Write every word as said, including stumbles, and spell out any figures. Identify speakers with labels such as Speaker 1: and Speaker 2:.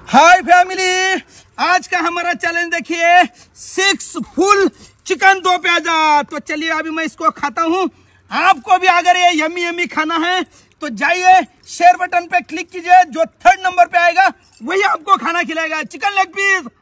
Speaker 1: हाय family, आज का हमारा चैलेंज देखिए, सिक्स फुल चिकन दो प्याजा। तो चलिए अभी मैं इसको खाता हूँ। आपको भी अगर ये यमी यमी खाना है तो जाइए शेयर बटन पे क्लिक कीजिए, जो थर्ड नंबर पे आएगा वही आपको खाना खिलाएगा। Chicken leg piece.